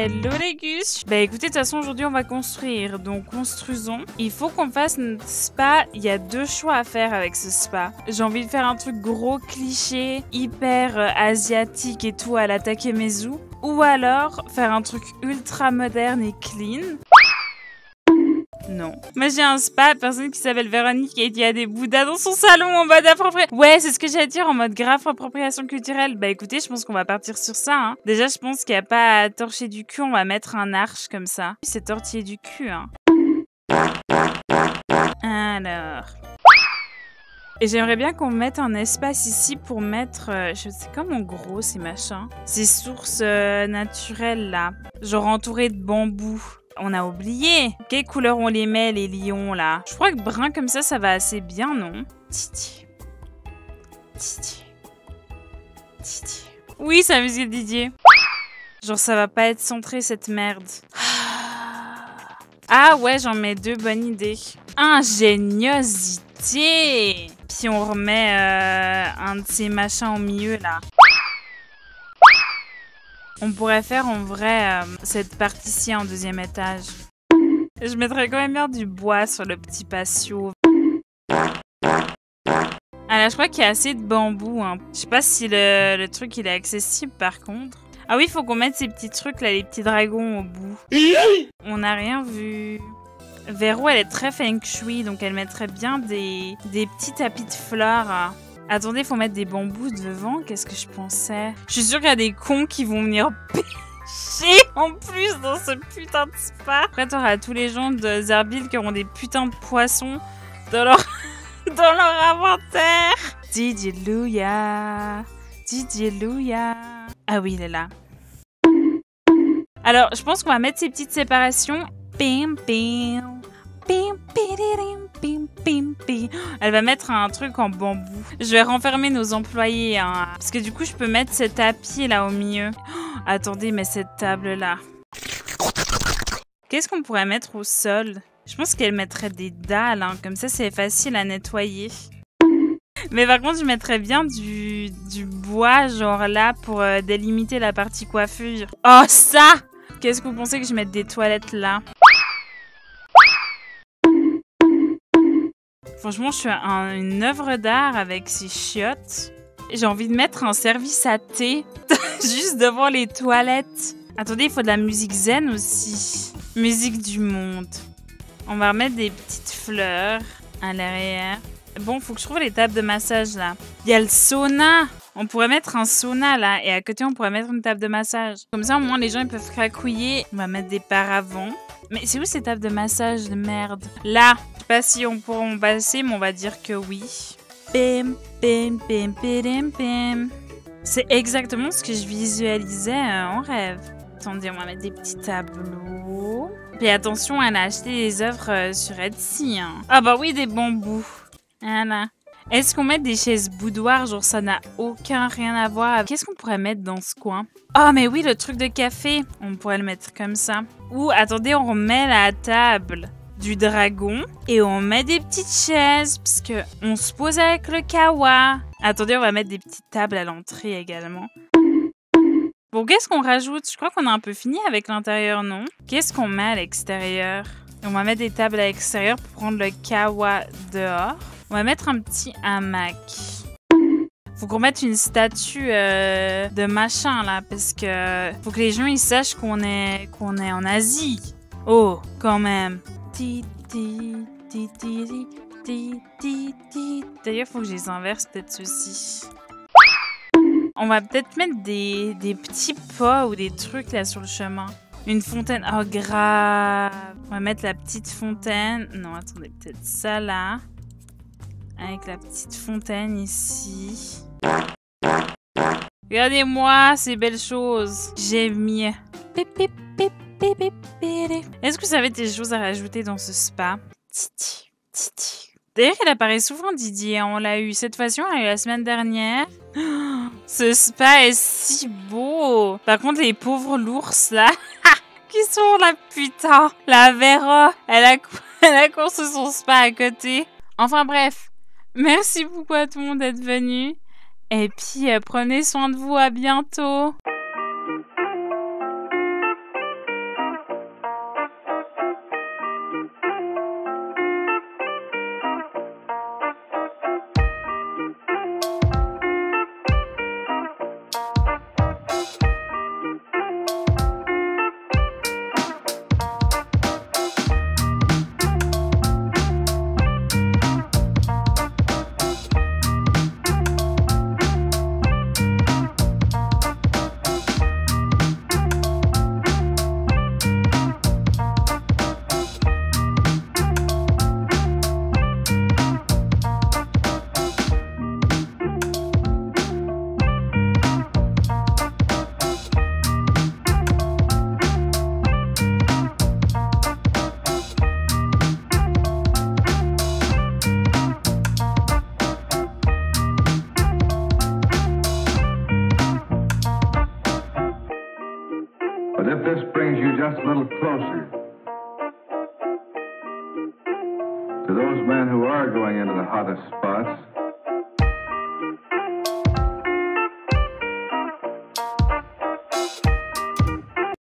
Hello les gus. Bah écoutez, de toute façon aujourd'hui on va construire, donc construisons. Il faut qu'on fasse notre spa, il y a deux choix à faire avec ce spa. J'ai envie de faire un truc gros cliché, hyper asiatique et tout à la Takemezu. Ou alors faire un truc ultra moderne et clean. Non. Moi j'ai un spa, personne qui s'appelle Véronique et qui a des bouddhas dans son salon en mode appropriation. Ouais, c'est ce que j'allais dire en mode grave appropriation culturelle. Bah écoutez, je pense qu'on va partir sur ça. Hein. Déjà, je pense qu'il n'y a pas à torcher du cul, on va mettre un arche comme ça. C'est tortiller du cul, hein. Alors... Et j'aimerais bien qu'on mette un espace ici pour mettre... je sais comment gros ces machins. Ces sources naturelles là. Genre entourées de bambou. On a oublié. Quelle couleur on les met, les lions, là? Je crois que brun comme ça va assez bien, non? Titi. Titi. Titi. Oui, c'est la musique de Didier. Genre, ça va pas être centré, cette merde. Ah ouais, j'en mets deux, bonne idée. Ingéniosité. Puis on remet un de ces machins au milieu, là. On pourrait faire en vrai cette partie-ci en deuxième étage. Je mettrais quand même bien du bois sur le petit patio. Ah là, je crois qu'il y a assez de bambou. Hein. Je sais pas si le truc il est accessible par contre. Ah oui, il faut qu'on mette ces petits trucs là, les petits dragons au bout. On n'a rien vu. Véro, elle est très feng shui, donc elle mettrait bien des petits tapis de fleurs. Hein. Attendez, faut mettre des bambous devant. Qu'est-ce que je pensais? Je suis sûre qu'il y a des cons qui vont venir pêcher en plus dans ce putain de spa. Après, t'auras tous les gens de Zerbil qui auront des putains de poissons dans leur, dans leur inventaire. Didilouia. Didilouia. Ah oui, il est là. Alors, je pense qu'on va mettre ces petites séparations. Bim, bim. Bim, bim, bim, bim, bim. Elle va mettre un truc en bambou. Je vais renfermer nos employés. Hein, parce que du coup, je peux mettre ce tapis là au milieu. Oh, attendez, mais cette table là. Qu'est-ce qu'on pourrait mettre au sol? Je pense qu'elle mettrait des dalles. Hein, comme ça, c'est facile à nettoyer. Mais par contre, je mettrais bien du bois, genre là, pour délimiter la partie coiffure. Oh, ça! Qu'est-ce que vous pensez que je mette des toilettes là? Franchement, je suis une œuvre d'art avec ces chiottes. J'ai envie de mettre un service à thé juste devant les toilettes. Attendez, il faut de la musique zen aussi. Musique du monde. On va remettre des petites fleurs à l'arrière. Bon, faut que je trouve les tables de massage là. Il y a le sauna. On pourrait mettre un sauna là et à côté on pourrait mettre une table de massage. Comme ça au moins les gens ils peuvent cracouiller. On va mettre des paravents. Mais c'est où ces tables de massage de merde? Là. Je sais pas si on pourra en passer mais on va dire que oui. Bim, bim, bim, bim, bim. C'est exactement ce que je visualisais en rêve. Attendez, on va mettre des petits tableaux. Puis attention, elle a acheté des œuvres sur Etsy. Hein. Ah bah oui, des bambous. Voilà. Est-ce qu'on met des chaises boudoir? Genre, ça n'a rien à voir. Qu'est-ce qu'on pourrait mettre dans ce coin? Oh, mais oui, le truc de café. On pourrait le mettre comme ça. Ou, attendez, on remet la table du dragon. Et on met des petites chaises. Parce que on se pose avec le kawa. Attendez, on va mettre des petites tables à l'entrée également. Bon, qu'est-ce qu'on rajoute? Je crois qu'on a un peu fini avec l'intérieur, non? Qu'est-ce qu'on met à l'extérieur? On va mettre des tables à l'extérieur pour prendre le kawa dehors. On va mettre un petit hamac. Faut qu'on mette une statue de machin là, parce que faut que les gens ils sachent qu'on est en Asie. Oh, quand même. D'ailleurs, faut que je les inverse peut-être ceux-ci. On va peut-être mettre des petits pots ou des trucs là sur le chemin. Une fontaine. Oh, grave. On va mettre la petite fontaine. Non, attendez, peut-être ça là. Avec la petite fontaine ici. Regardez-moi ces belles choses. J'aime mieux. Est-ce que vous avez des choses à rajouter dans ce spa? Titi, titi. D'ailleurs, il apparaît souvent, Didier. On l'a eu cette fois-ci, on l'a eu la semaine dernière. Oh, ce spa est si beau. Par contre, les pauvres l'ours, là, qui sont là, putain. La Vera, elle a construit son spa à côté. Enfin bref, merci beaucoup à tout le monde d'être venu. Et puis, prenez soin de vous. À bientôt. this brings you just a little closer to those men who are going into the hottest spots